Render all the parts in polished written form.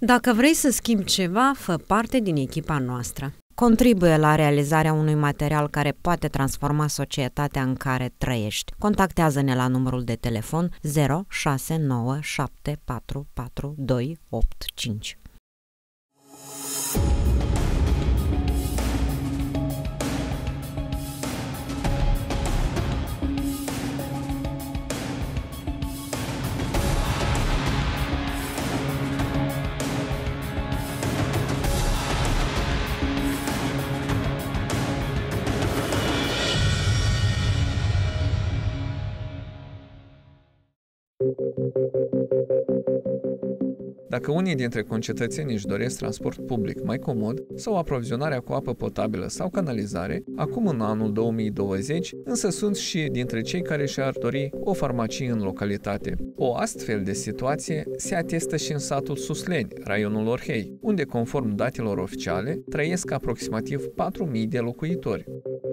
Dacă vrei să schimbi ceva, fă parte din echipa noastră. Contribuie la realizarea unui material care poate transforma societatea în care trăiești. Contactează-ne la numărul de telefon 0697444285. Dacă unii dintre concetățenii își doresc transport public mai comod sau aprovizionarea cu apă potabilă sau canalizare, acum în anul 2020, însă sunt și dintre cei care și-ar dori o farmacie în localitate. O astfel de situație se atestă și în satul Susleni, raionul Orhei, unde, conform datelor oficiale, trăiesc aproximativ 4.000 de locuitori.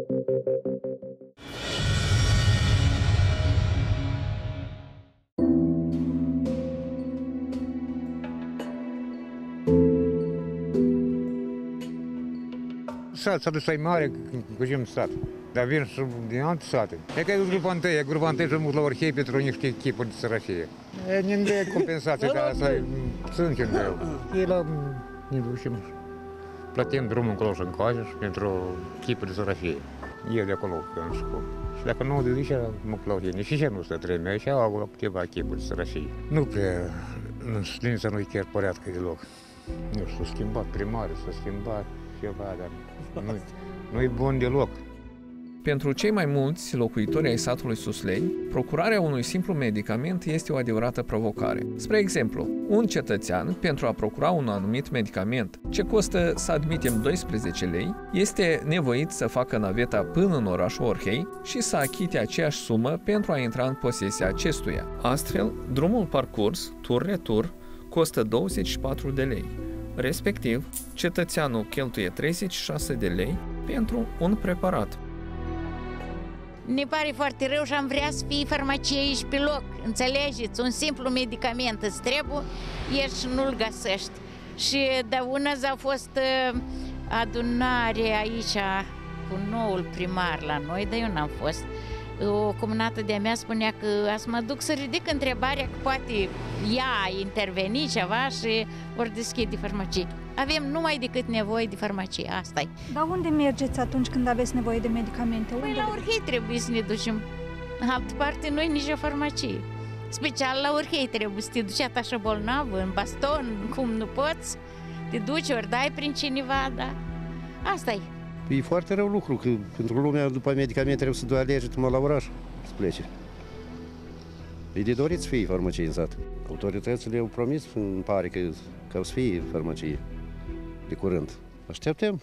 S-a dus mai mare, cu sat. Dar vin și din alte sate. E că e grupa întâi și mult la Orhei pentru niște echipuri de sărăcie. E nimeni compensație, dar asta sunt greu. E la ne ducem, plătim drumul încolo și încoace și pentru echipuri de sărăcie. Eu de acolo în școală. Și dacă nu de zice, mă plătim. Și ce nu stă trebuie, așa au câteva echipuri de sărăcie. Nu prea, linița nu-i chiar părească deloc. Nu știu, s-a schimbat primare, s-a schimbat ceva, dar nu-i bun deloc. Pentru cei mai mulți locuitori ai satului Susleni, procurarea unui simplu medicament este o adevărată provocare. Spre exemplu, un cetățean, pentru a procura un anumit medicament ce costă, să admitem, 12 lei, este nevoit să facă naveta până în orașul Orhei și să achite aceeași sumă pentru a intra în posesia acestuia. Astfel, drumul parcurs, tur-retur, costă 24 de lei. Respectiv, cetățeanul cheltuie 36 de lei pentru un preparat. Ne pare foarte rău și am vrea să fie farmacie aici pe loc. Înțelegeți? Un simplu medicament îți trebuie, ești și nu-l găsești. Și de una a fost adunare aici cu noul primar la noi, dar eu n-am fost. O cumnată de-a mea spunea că să mă duc să ridic întrebarea că poate ea interveni ceva și ori deschide farmacie. Avem numai decât nevoie de farmacie, asta e. Dar unde mergeți atunci când aveți nevoie de medicamente? Păi la Orhei trebuie să ne ducem. În altă parte, nu e nici o farmacie. Special la Orhei trebuie să te duci așa bolnav, în baston, cum nu poți. Te duci, ori dai prin cineva, da. Asta e. E foarte rău lucru, că pentru lumea după medicamente trebuie să doi alergi numai la oraș să plece. E de dorit să fie farmacie în sat. Autoritățile au promis, îmi pare că o să fie farmacie de curând. Așteptăm.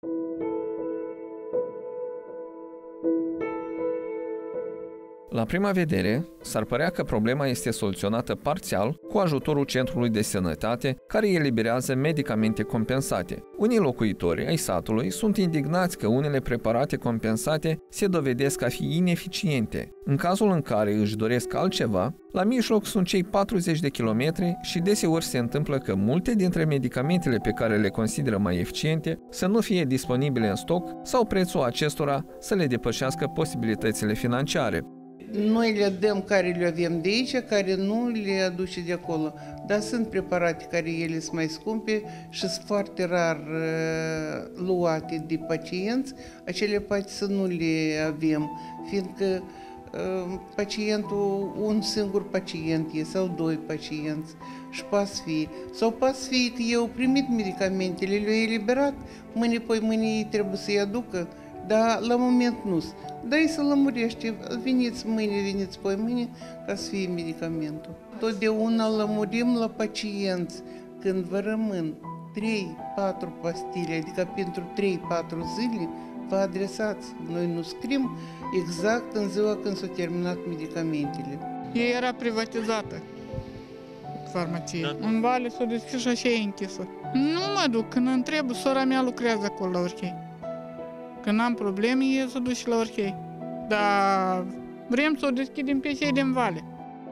La prima vedere, s-ar părea că problema este soluționată parțial cu ajutorul Centrului de Sănătate, care eliberează medicamente compensate. Unii locuitori ai satului sunt indignați că unele preparate compensate se dovedesc a fi ineficiente. În cazul în care își doresc altceva, la mijloc sunt cei 40 de kilometri și deseori se întâmplă că multe dintre medicamentele pe care le consideră mai eficiente să nu fie disponibile în stoc sau prețul acestora să le depășească posibilitățile financiare. Noi le dăm care le avem de aici, care nu le aduce de acolo. Dar sunt preparate care ele sunt mai scumpe și sunt foarte rar luate de pacienți. Acele poate să nu le avem, fiindcă pacientul, un singur pacient e sau doi pacienți și poate fi. Sau poate fi că eu primit medicamentele, le-au eliberat, mâine trebuie să-i aducă. Dar la moment nu. Dar ei se lămurește, veniți mâine, veniți mâine, ca să fie medicamentul. Totdeauna lămurim la pacienți. Când vă rămân 3-4 pastile, adică pentru 3-4 zile, vă adresați. Noi nu scrim exact în ziua când s-au terminat medicamentele. Ea era privatizată, farmacie. În Vale s-a deschis și așa e închisă. Nu mă duc, când îmi trebuie, sora mea lucrează acolo la Orhei. Când am probleme, e să duc și la Orhei. Dar vrem să o deschidem pe cei din Vale.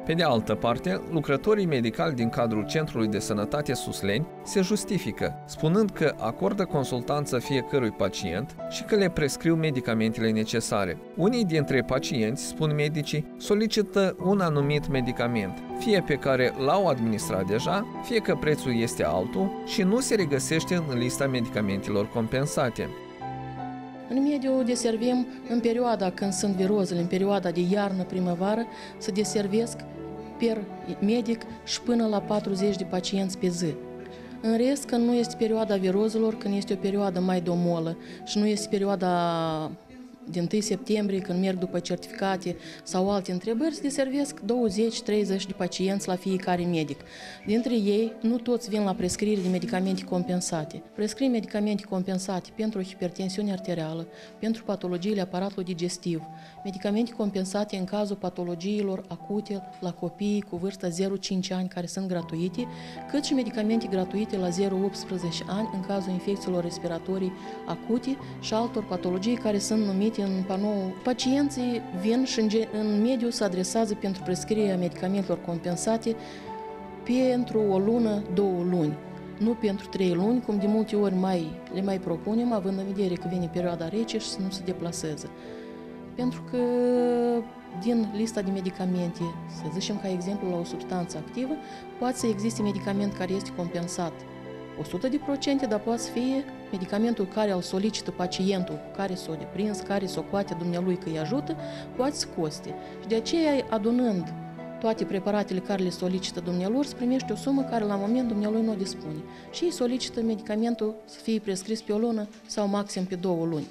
Pe de altă parte, lucrătorii medicali din cadrul Centrului de Sănătate Susleni se justifică, spunând că acordă consultanță fiecărui pacient și că le prescriu medicamentele necesare. Unii dintre pacienți, spun medicii, solicită un anumit medicament, fie pe care l-au administrat deja, fie că prețul este altul și nu se regăsește în lista medicamentelor compensate. În mediu deservim în perioada când sunt virozele, în perioada de iarnă-primăvară, să deservesc per medic și până la 40 de pacienți pe zi. În rest, când nu este perioada virozelor, când este o perioadă mai domolă și nu este perioada din 1 septembrie, când merg după certificate sau alte întrebări, se deservesc 20-30 de pacienți la fiecare medic. Dintre ei, nu toți vin la prescriere de medicamente compensate. Prescrie medicamente compensate pentru hipertensiune arterială, pentru patologiile aparatului digestiv, medicamente compensate în cazul patologiilor acute la copiii cu vârsta 0-5 ani care sunt gratuite, cât și medicamente gratuite la 0-18 ani în cazul infecțiilor respiratorii acute și altor patologii care sunt numite în panou. Pacienții vin și în mediu se adresează pentru prescrierea medicamentelor compensate pentru o lună, 2 luni, nu pentru 3 luni, cum de multe ori le mai propunem, având în vedere că vine perioada rece și să nu se deplaseze. Pentru că din lista de medicamente, să zicem ca exemplu la o substanță activă, poate să existe medicament care este compensat 100%, dar poate să fie medicamentul care îl solicită pacientul, care s-o deprins, care s-o coate dumnealui că îi ajută, poate să coste. Și de aceea, adunând toate preparatele care le solicită dumnealor, se primește o sumă care la moment dumnealui nu o dispune. Și îi solicită medicamentul să fie prescris pe o lună sau maxim pe 2 luni.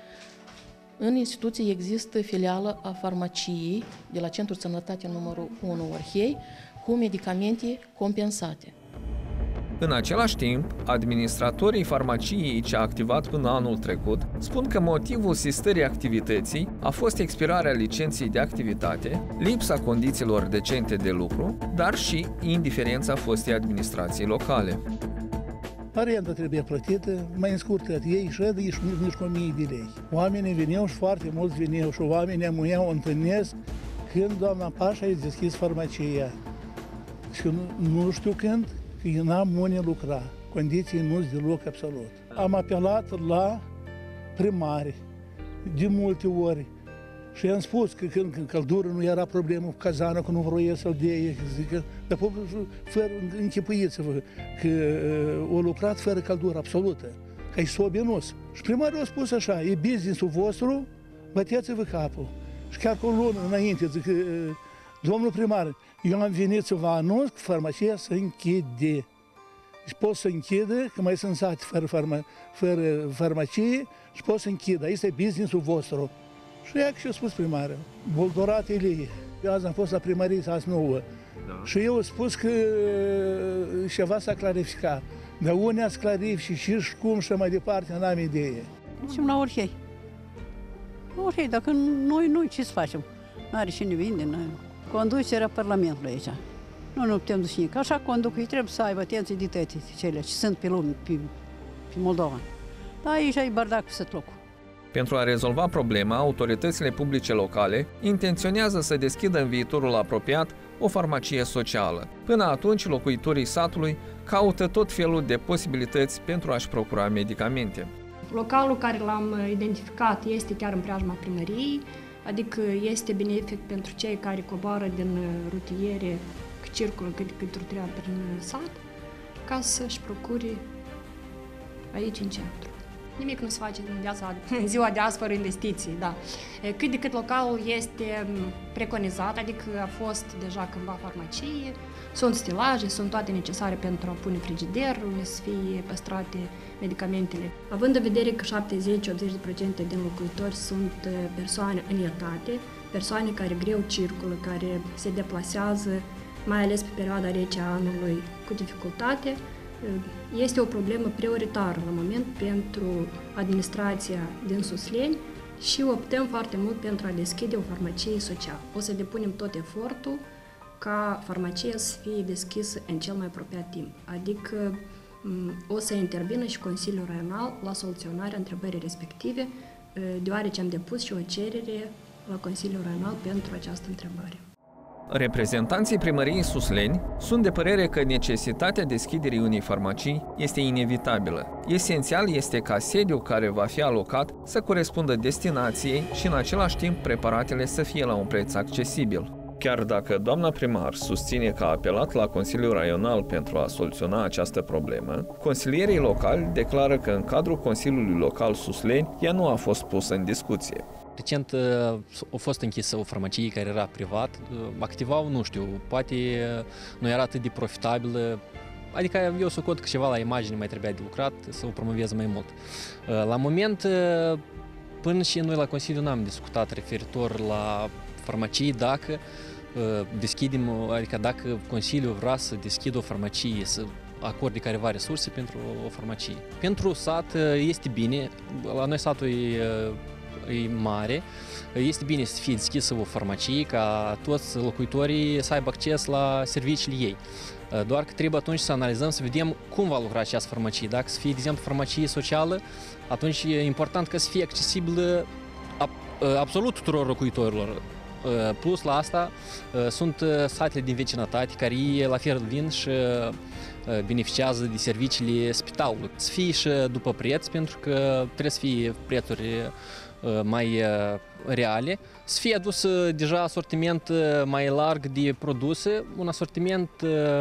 În instituție există filială a farmaciei de la Centrul Sănătate numărul 1 Orhei cu medicamente compensate. În același timp, administratorii farmaciei ce a activat până anul trecut spun că motivul sistării activității a fost expirarea licenței de activitate, lipsa condițiilor decente de lucru, dar și indiferența fostei administrații locale. Arenda trebuie plătită, mai în scurt, ei ședă, ești nici cu 1000 de lei. Oamenii veneau și foarte mulți veneau și oamenii amuiau, întâlnesc când doamna Pașa a deschis farmacia. Și nu știu când, că eu n-am unde lucra, condiții nu-s deloc absolut. Am apelat la primari de multe ori și i-am spus că când căldură nu era problemă cu cazanul, că nu vroie să-l dea, zic, dar fără închipuiți-vă că o lucrat fără căldură absolută, că e sobinos. Și primarul a spus așa, e business-ul vostru, băteți-vă capul. Și chiar cu o lună înainte, zic, domnul primar, eu am venit să vă anunț că farmacia se închide. Și pot să închidă, că mai sunt sate fără farmacie și pot să închidă. Aici e business-ul vostru. Și ea și-a spus primarul, boldoratele, azi am fost la primărie, azi nouă. Da. Și eu am spus că ceva s-a clarificat. Dar unde ați clarificat și cum și mai departe, n-am idee. Ducem la Orhei. La Orhei, dacă noi ce să facem? N-are cine vinde, conducerea Parlamentului aici. Nu putem duce nici. Așa conduc, ei trebuie să aibă atenție de toate cele ce sunt pe lume, pe Moldova. Dar aici e bardac pe locul. Pentru a rezolva problema, autoritățile publice locale intenționează să deschidă în viitorul apropiat o farmacie socială. Până atunci, locuitorii satului caută tot felul de posibilități pentru a-și procura medicamente. Localul care l-am identificat este chiar în preajma primăriei, adică este benefic pentru cei care coboară din rutiere, circulă cât rutiera prin sat, ca să-și procure aici în centru. Nimic nu se face în ziua de azi fără investiții, da. Cât de cât localul este preconizat, adică a fost deja cândva farmacie, sunt stilaje, sunt toate necesare pentru a pune frigider, unde să fie păstrate medicamentele. Având în vedere că 70-80% din locuitori sunt persoane în etate, persoane care greu circulă, care se deplasează, mai ales pe perioada rece a anului, cu dificultate, este o problemă prioritară la moment pentru administrația din Susleni și optăm foarte mult pentru a deschide o farmacie socială. O să depunem tot efortul ca farmacia să fie deschisă în cel mai apropiat timp, adică o să intervină și Consiliul Raional la soluționarea întrebării respective, deoarece am depus și o cerere la Consiliul Raional pentru această întrebare. Reprezentanții primăriei Susleni sunt de părere că necesitatea deschiderii unei farmacii este inevitabilă. Esențial este ca sediul care va fi alocat să corespundă destinației și în același timp preparatele să fie la un preț accesibil. Chiar dacă doamna primar susține că a apelat la Consiliul Raional pentru a soluționa această problemă, consilierii locali declară că în cadrul Consiliului Local Susleni ea nu a fost pusă în discuție. Recent a fost închisă o farmacie care era privat, activau, nu știu, poate nu era atât de profitabilă, adică eu socot că ceva la imagine mai trebuia de lucrat să o promoveze mai mult. La moment, până și noi la Consiliu n-am discutat referitor la farmacii dacă deschidem, adică dacă Consiliul vrea să deschidă o farmacie, să acorde careva resurse pentru o farmacie. Pentru sat este bine, la noi satul e mare, este bine să fie deschisă o farmacie ca toți locuitorii să aibă acces la serviciile ei. Doar că trebuie atunci să analizăm, să vedem cum va lucra această farmacie. Dacă să fie, de exemplu, farmacie socială, atunci e important ca să fie accesibilă absolut tuturor locuitorilor. Plus la asta sunt satele din vecinătate care la fel vin și beneficiază de serviciile spitalului. Să fie și după preț, pentru că trebuie să fie prețuri mai reale, să fie adus deja asortiment mai larg de produse, un asortiment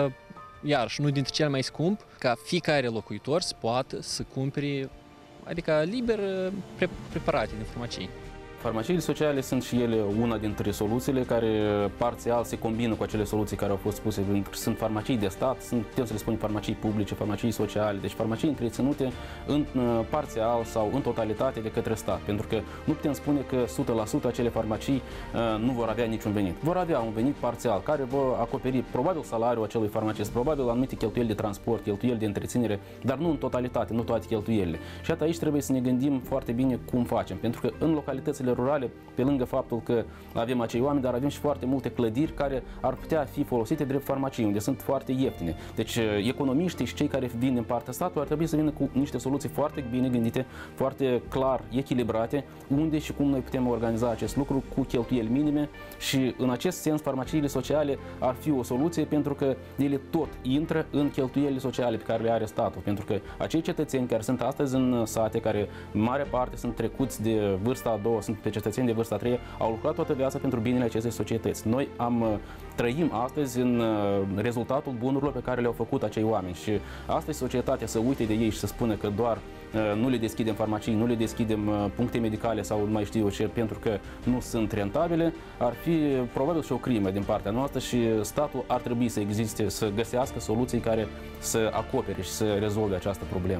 iarăși nu dintre cel mai scump, ca fiecare locuitor să poată să cumpere, adică liber preparate din farmacie. Farmaciile sociale sunt și ele una dintre soluțiile care parțial se combină cu acele soluții care au fost spuse. Sunt farmacii de stat, putem să le spunem farmacii publice, farmacii sociale, deci farmacii întreținute în parțial sau în totalitate de către stat. Pentru că nu putem spune că 100% acele farmacii nu vor avea niciun venit. Vor avea un venit parțial care va acoperi probabil salariul acelui farmacist, probabil anumite cheltuieli de transport, cheltuieli de întreținere, dar nu în totalitate, nu toate cheltuielile. Și atât aici trebuie să ne gândim foarte bine cum facem, pentru că în localitățile rurale, pe lângă faptul că avem acei oameni, dar avem și foarte multe clădiri care ar putea fi folosite drept farmacii, unde sunt foarte ieftine. Deci economiștii și cei care vin din partea statului ar trebui să vină cu niște soluții foarte bine gândite, foarte clar echilibrate, unde și cum noi putem organiza acest lucru cu cheltuieli minime și în acest sens farmaciile sociale ar fi o soluție pentru că ele tot intră în cheltuielile sociale pe care le are statul, pentru că acei cetățeni care sunt astăzi în sate, care în mare parte sunt trecuți de vârsta a doua, sunt pe cetățeni de vârsta a treia, au lucrat toată viața pentru binele acestei societăți. Noi trăim astăzi în rezultatul bunurilor pe care le-au făcut acei oameni și astăzi societatea să uite de ei și să spună că doar nu le deschidem farmacii, nu le deschidem puncte medicale sau nu mai știu eu ce, pentru că nu sunt rentabile, ar fi probabil și o crimă din partea noastră și statul ar trebui să existe, să găsească soluții care să acopere și să rezolve această problemă.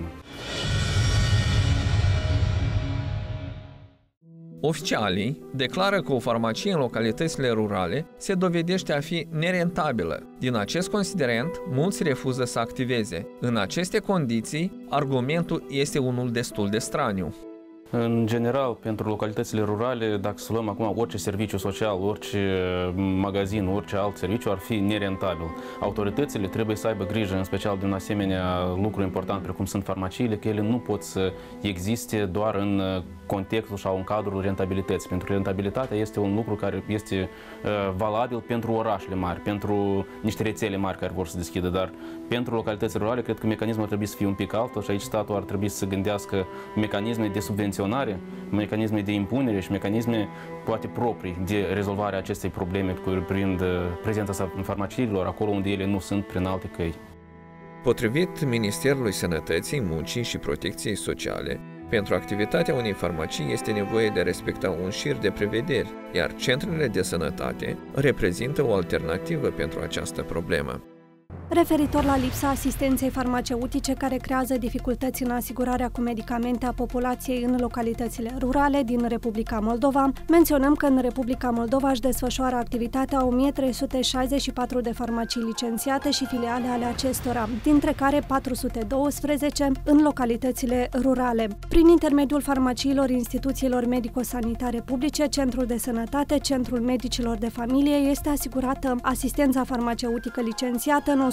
Oficialii declară că o farmacie în localitățile rurale se dovedește a fi nerentabilă. Din acest considerent, mulți refuză să activeze. În aceste condiții, argumentul este unul destul de straniu. În general, pentru localitățile rurale, dacă să luăm acum orice serviciu social, orice magazin, orice alt serviciu, ar fi nerentabil. Autoritățile trebuie să aibă grijă, în special de un asemenea lucru important, precum sunt farmaciile, că ele nu pot să existe doar în contextul sau în cadrul rentabilității. Pentru că rentabilitatea este un lucru care este valabil pentru orașele mari, pentru niște rețele mari care vor să deschidă, dar pentru localitățile rurale, cred că mecanismul ar trebui să fie un pic altul și aici statul ar trebui să gândească mecanisme de subvenționare, mecanisme de impunere și mecanisme poate proprii de rezolvare a acestei probleme privind prezența farmaciilor acolo unde ele nu sunt prin alte căi. Potrivit Ministerului Sănătății, Muncii și Protecției Sociale, pentru activitatea unei farmacii este nevoie de a respecta un șir de prevederi, iar centrele de sănătate reprezintă o alternativă pentru această problemă. Referitor la lipsa asistenței farmaceutice care creează dificultăți în asigurarea cu medicamente a populației în localitățile rurale din Republica Moldova, menționăm că în Republica Moldova își desfășoară activitatea 1364 de farmacii licențiate și filiale ale acestora, dintre care 412 în localitățile rurale. Prin intermediul farmaciilor instituțiilor medico-sanitare publice, Centrul de Sănătate, Centrul Medicilor de Familie, este asigurată asistența farmaceutică licențiată în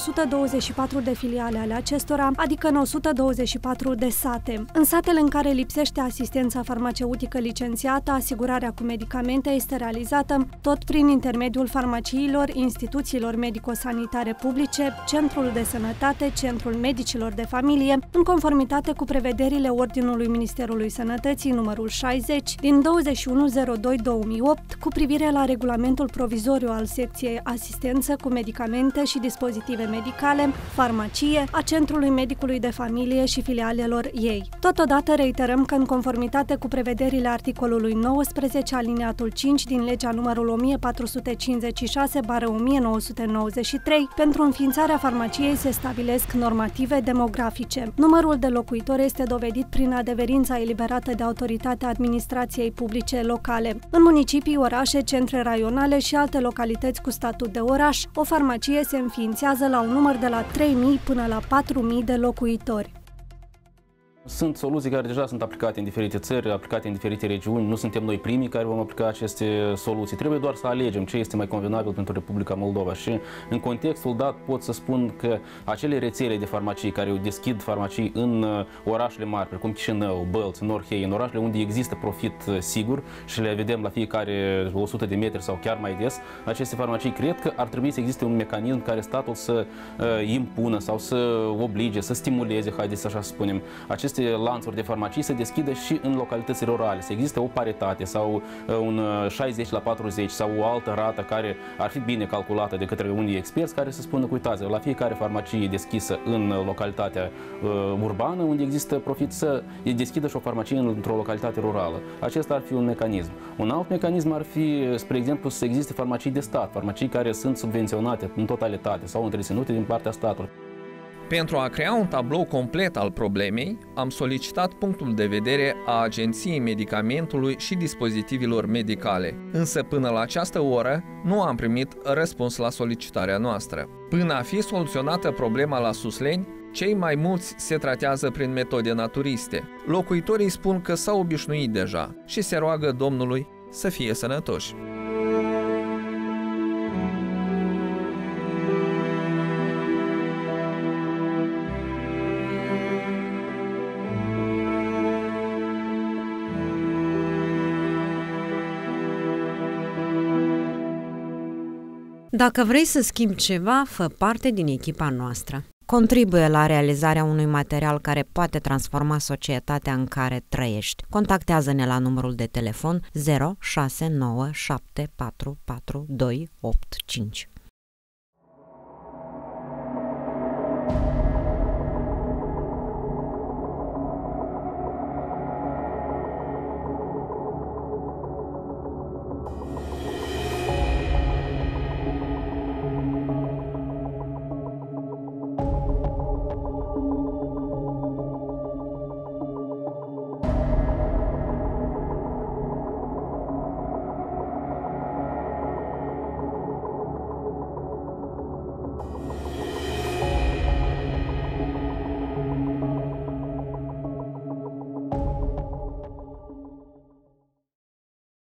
124 de filiale ale acestora, adică în 124 de sate. În satele în care lipsește asistența farmaceutică licențiată, asigurarea cu medicamente este realizată tot prin intermediul farmaciilor, instituțiilor medico-sanitare publice, Centrul de Sănătate, Centrul Medicilor de Familie, în conformitate cu prevederile Ordinului Ministerului Sănătății numărul 60 din 21/02/2008 cu privire la regulamentul provizoriu al secției asistență cu medicamente și dispozitive medicale, farmacie, a Centrului Medicului de Familie și filialelor ei. Totodată reiterăm că în conformitate cu prevederile articolului 19 alineatul 5 din legea numărul 1456/1993, pentru înființarea farmaciei se stabilesc normative demografice. Numărul de locuitori este dovedit prin adeverința eliberată de autoritatea administrației publice locale. În municipii, orașe, centre raionale și alte localități cu statut de oraș, o farmacie se înființează la un număr de la 3.000 până la 4.000 de locuitori. Sunt soluții care deja sunt aplicate în diferite țări, aplicate în diferite regiuni. Nu suntem noi primii care vom aplica aceste soluții. Trebuie doar să alegem ce este mai convenabil pentru Republica Moldova. Și în contextul dat pot să spun că acele rețele de farmacii care deschid farmacii în orașele mari, precum Chișinău, Bălți, Norhei, în orașele unde există profit sigur și le vedem la fiecare 100 de metri sau chiar mai des, aceste farmacii cred că ar trebui să existe un mecanism care statul să impună sau să oblige, să stimuleze, haideți să așa spunem, aceste lanțuri de farmacii să deschidă și în localități rurale, să existe o paritate sau un 60/40 sau o altă rată care ar fi bine calculată de către unii experți care să spună, uitați, la fiecare farmacie deschisă în localitatea urbană unde există profit să deschidă și o farmacie într-o localitate rurală. Acesta ar fi un mecanism. Un alt mecanism ar fi, spre exemplu, să existe farmacii de stat, farmacii care sunt subvenționate în totalitate sau întreținute din partea statului. Pentru a crea un tablou complet al problemei, am solicitat punctul de vedere a Agenției Medicamentului și Dispozitivilor Medicale, însă până la această oră nu am primit răspuns la solicitarea noastră. Până a fi soluționată problema la Susleni, cei mai mulți se tratează prin metode naturiste. Locuitorii spun că s-au obișnuit deja și se roagă Domnului să fie sănătoși. Dacă vrei să schimbi ceva, fă parte din echipa noastră. Contribuie la realizarea unui material care poate transforma societatea în care trăiești. Contactează-ne la numărul de telefon 069744285.